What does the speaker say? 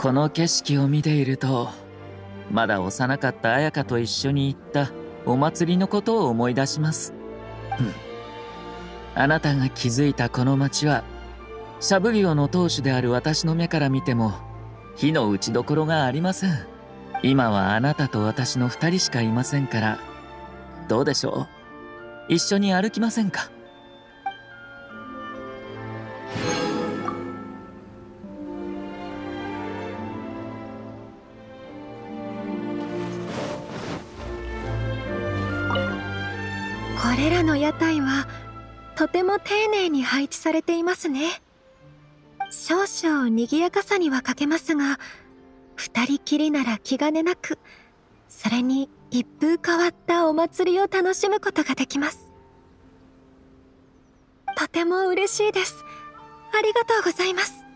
この景色を見ていると、まだ幼かった綾香と一緒に行ったお祭りのことを思い出します。あなたが築いたこの町は、シャブ業の当主である私の目から見ても火の打ちどころがありません。今はあなたと私の2人しかいませんから、どうでしょう、一緒に歩きませんか？ これらの屋台はとても丁寧に配置されていますね。少々賑やかさには欠けますが、二人きりなら気兼ねなく、それに一風変わったお祭りを楽しむことができます。とても嬉しいです。ありがとうございます。